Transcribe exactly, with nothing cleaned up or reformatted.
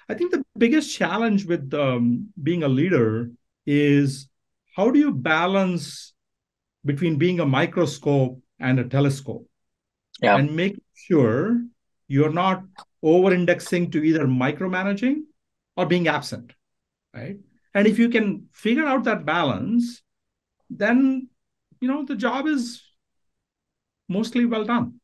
I think the biggest challenge with um, being a leader is how do you balance between being a microscope and a telescope Yeah. and make sure you're not over indexing to either micromanaging or being absent, right? And if you can figure out that balance, then you know the job is mostly well done.